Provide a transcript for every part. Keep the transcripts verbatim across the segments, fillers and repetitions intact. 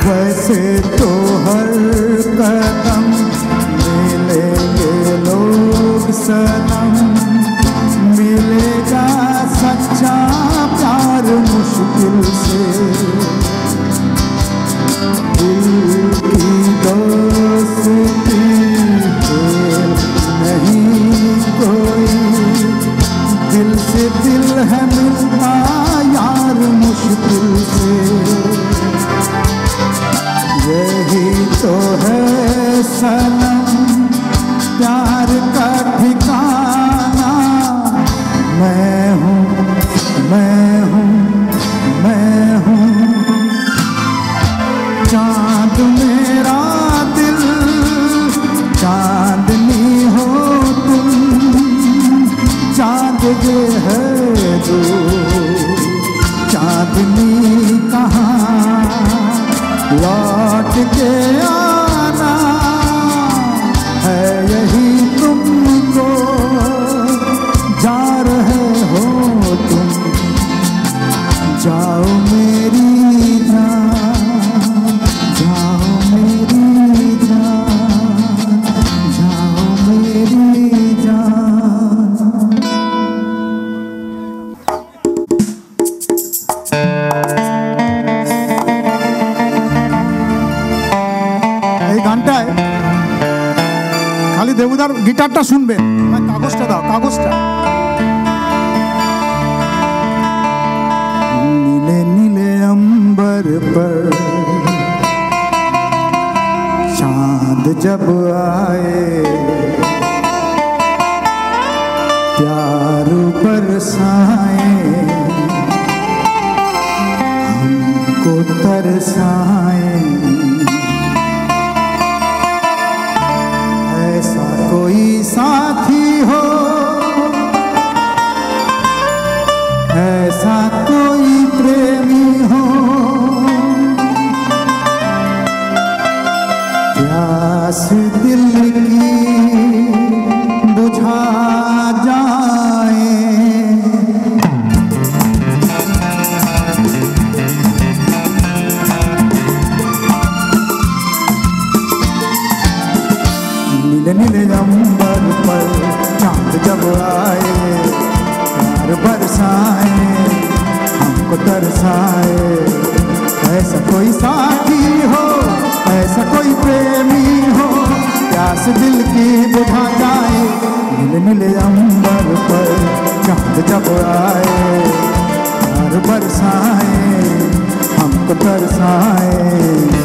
वैसे तो हर कदम मिलेंगे लोग सनम, मिलेगा सच्चा प्यार मुश्किल से। दिल की दोस्ती खेल नहीं कोई, दिल से दिल है मिलता यार मुश्किल से। यही तो है सनम प्यार का ठिकाना। मैं हूँ मैं हूँ मैं हूँ चाँद मेरा दिल, चाँदनी हो तुम, चाँद ये है दो, चाँदनी कहाँ लौट के आना है, यही तुमको जा रहे हो तुम, जाओ मेरी जान, जाओ मेरी जान, जाओ मेरी जान। এই গানটায় খালি দেবুদার গিটারটা শুনবেন, কাগজটা দাও, কাগজটা। নীলে নীলে अंबर पर चांद जब आए, प्यार बरसाए, हमको तरसाए। ऐसा कोई साथी हो, ऐसा कोई प्रेमी हो, प्यास दिल की बुझा जाए। नीले नीले अंबर पर चांद जब आए, प्यार बरसाए, हमको तरसाए। ऐसा कोई साथी हो, ऐसा कोई प्रेमी हो, प्यास दिल की बुझा जाए। नीले नीले अंबर पर चांद जब आए, प्यार बरसाए, हमको तरसाए।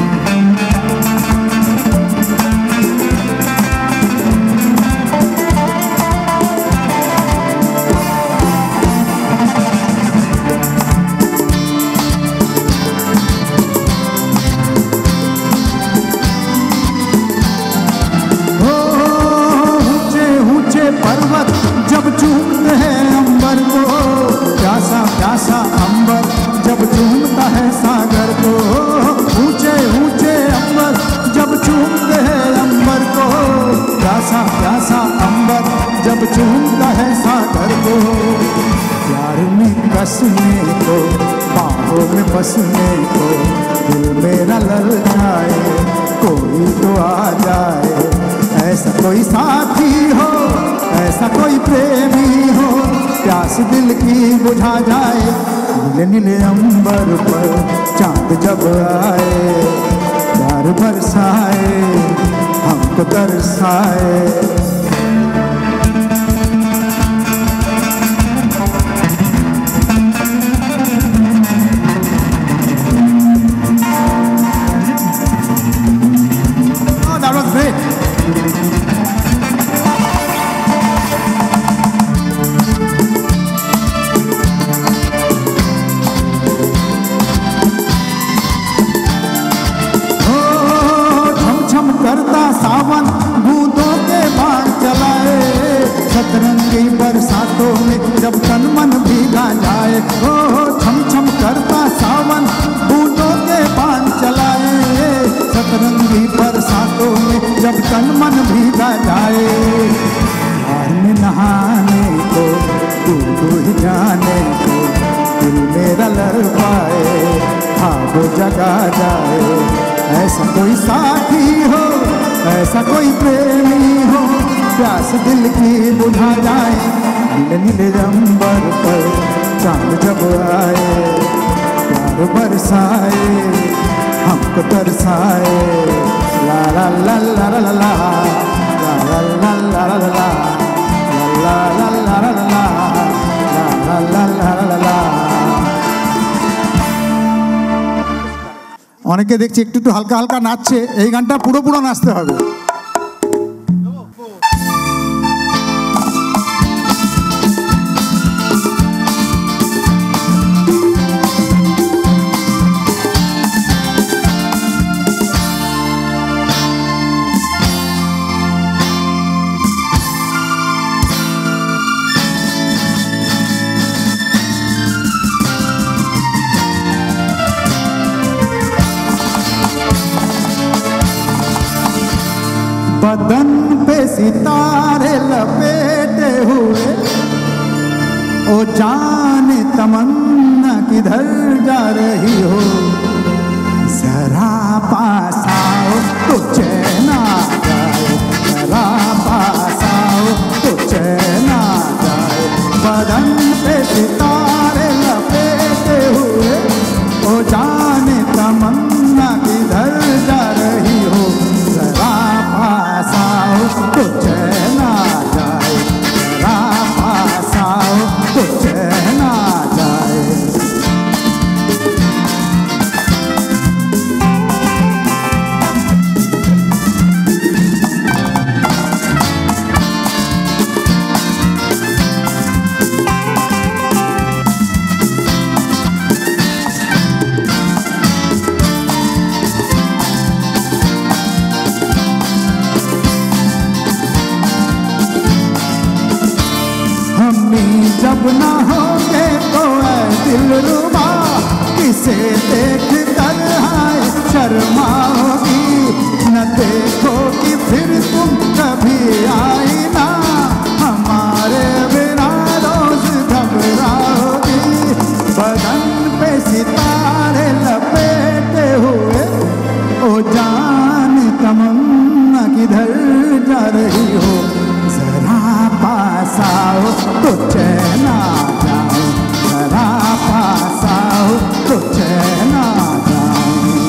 पर्वत जब चूमते हैं अंबर को, प्यासा प्यासा अंबर जब चूमता है सागर को। ऊंचे ऊंचे अंबर जब चूमते हैं अंबर को, प्यासा प्यासा अंबर जब चूमता है सागर को। प्यार में कसने को, बाहों में बसने को, दिल मेरा ललचाए, कोई तो आ जाए। ऐसा कोई साथी हो, ऐसा कोई प्रेमी हो, प्यास दिल की बुझा जाए। नीले नीले अंबर पर चांद जब आए, प्यार बरसाए, हमको तरसाए। Oh, that was great. करता सावन बूंदों के बाण चलाए, सतरंगी बरसातों में जब तन मन भीगा जाए। ओ छम छम करता सावन बूंदों के बाण चलाए, सतरंगी बरसातों में जब तन मन भीगा जाए। प्यार में नहाने को, तू तू ही जाने को, दिल मेरा लड़ पाए, ख्वाब वो जगा जाए। ऐसा कोई साथी हो, ऐसा कोई प्रेमी हो, प्यास दिल की बुझा जाए। नीले नीले अंबर पर चांद जब आए, प्यार बरसाए हमको तरसाए। ला ला ला ला ला ला ला ला ला ला ला ला ला ला ला ला ला ला ला। অনেকে দেখছি একটু একটু হালকা হালকা নাচছে, এই গানটা পুরো পুরো নাচতে হবে। बदन पे सितारे लपेटे हुए, ओ जाने तमन्ना किधर जा रही हो। जरा पास आओ तो चैन आ जाए, जरा पास आओ तो चैन आ जाए। बदन पे सितारे लपेटे हुए, ओ जाने तमन्ना किधर जा रही हो। जरा पास आओ तो चैन आ जाए, जरा पास आओ तो चैन आ जाए। जब ना होंगे तो ऐ दिलरुबा, किसे देख कर हाय शर्माओगी। न देखोगी फिर तुम कभी आईना, हमारे बिना रोज घबराओगी। बदन पे सितारे लपेटे हुए, ओ जान तमन्ना किधर जा रही हो। जरा पास आओ तो चैन आ जाए, जरा पास आओ तो चैन आ जाए।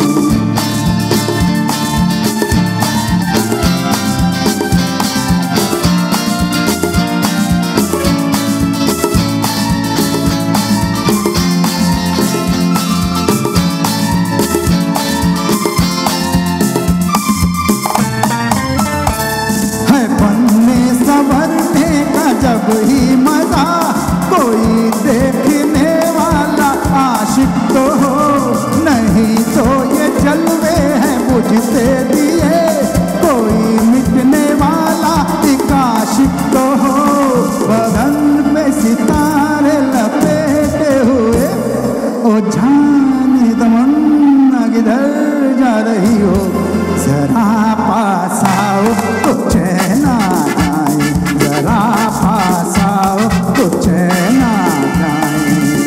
है बनने संवरने का जब ही मजा, कोई देखने वाला आशिक तो हो। नहीं तो ये जलवे हैं बुझते दिए, कोई मिटने वाला एक आशिक तो हो। बदन पे सितारे लपेटे हुए, ओ जाने तमन्ना किधर जा रही हो। जरा पास आओ तो चैन आ जाए, जरा पास आओ तो चैन आ जाए।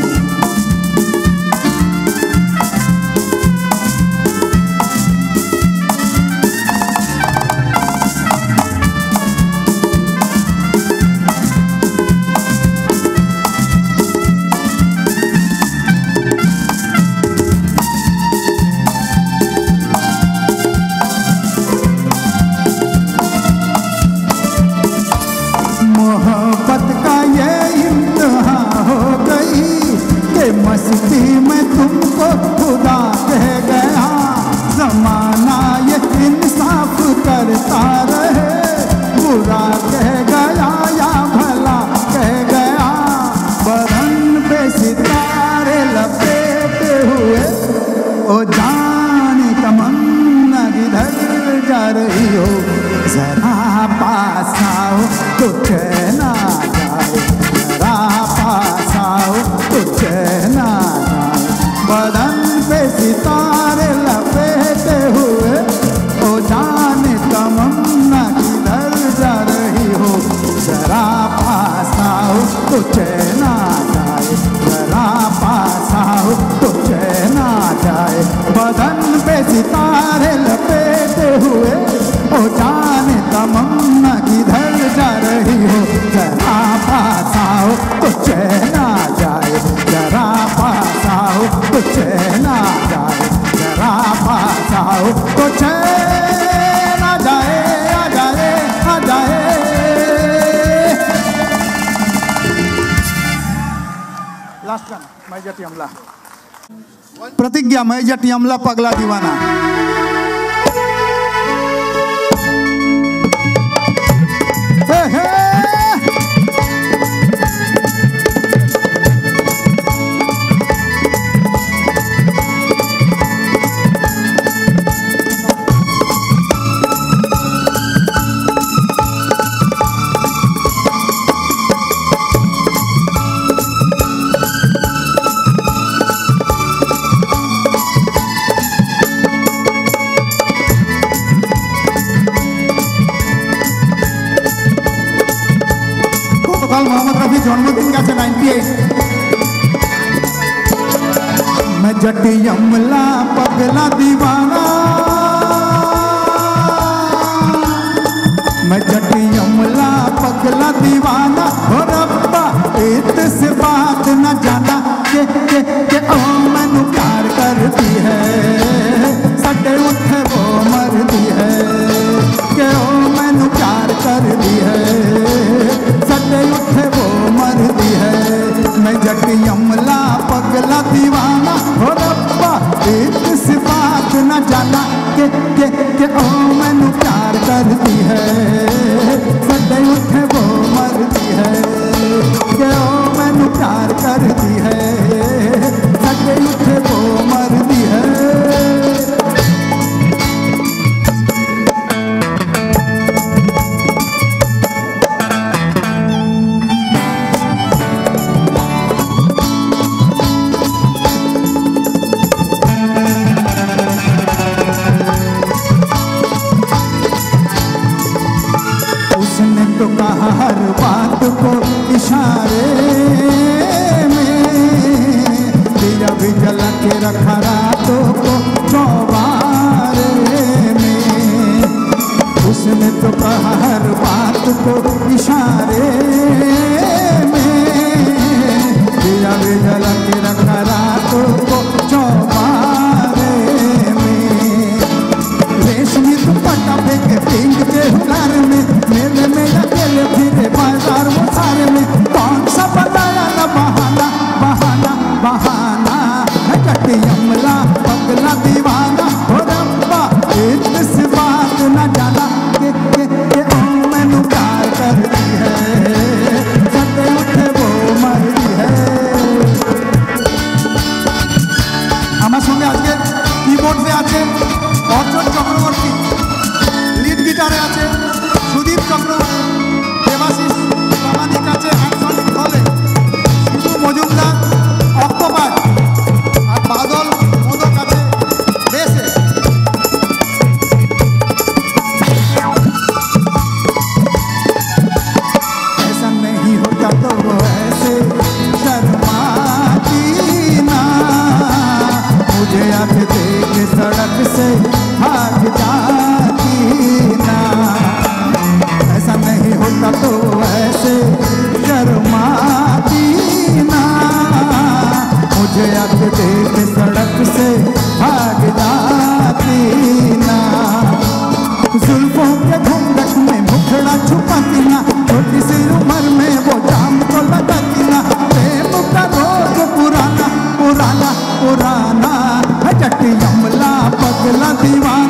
मोहब्बत का ये इम्तिहान हो गई कि मस्ती में तुमको खुदा कह गया। जमाना ये इंसाफ करता रहे, बुरा कह गया या भला कह गया। बदन पे सितारे लपेटे हुए, ओ जाने तमन्ना किधर जा रही हो। जरा पास आओ तो चैन आ जाए, जरा पास आओ तो चैन आ जाए। बदन पे सितारे लपेटे हुए, ओ जाने तमन्ना किधर जा रही हो। जरा पास आओ तो चैन आ जाए, जरा पास आओ तो चैन आ जाए। सितारे लपेटे हुए, ओ जाने तमन्ना किधर जा रही हो, जरा पास आओ तो चैन आ जाए, जरा पास आओ तो चैन आ जाए, जरा पास आओ तो चैन आ जाए, आ जाए, आ जाए। लास्ट गाना मैं जटी अमला, प्रतिज्ञा मैं जटी अमला पगला दीवाना। हे हे जन्मदिन गए नाइनटी एट। मैं जटी अमला पगला दीवाना, मैं जटी अमला पगला दीवाना, और रब्बा इत से बात न जाना के के के ओ मैनू प्यार करती है, सटे उठे वो मरदी है, के ओ मैनू प्यार करती है, सटे उठे वो मरदी है। मैं जटी अमला पगला दीवाना, और रब्बा एक सी बात न जाना के के के ओ मैनू प्यार करती है, सटे उठे वो मरदी है, के ओ मैनू प्यार करती है, सटे उठे वो मरदी है। तो कहा हर बात को इशारे में, दिया भी जला के रखा रातों को चौबारे में। उसने तो कहा हर बात को इशारे में, दिया भी जला के रखा रातों को चौबारे में। रेशमी दुपट्टा फेंके पिंक के हुलार में, मेले में अकेले फिरे बाजार मुसारे में, कौन सा बताया ना बहाना बहाना बहाना। है जटी अमला पगला दीवाना, हो रब्बा एक सी बात न जाना के के के ओ मैनू प्यार करती है, सटे उठे वो मरदी है। আমার সঙ্গে আজকে কিবোর্ডে আছে অর্জন চক্রবর্তী, লিড গিটারে আছে সুদীপ চক্রবর্তী, দেবাশিস প্রামাণিক আছে হ্যান্ডসনিক হলে, শিবু মজুমদার অক্টোপাস, আর বাদল মোদক আছে বেসে। ऐसा नहीं होता तो वो ऐसे शर्माती ना, मुझे आँख देख सड़क से भाग जाती ना। ऐसा नहीं होता तो ऐसे शर्माती ना, मुझे आँख देख सड़क से भाग जाती ना। जुल्फों के घूंघट में मुखड़ा छुपाती ना, छोटी सी उम्र में वो जाम को लगाती ना। प्रेम का रोग पुराना पुराना पुराना, है जटी अमला पगला दीवाना।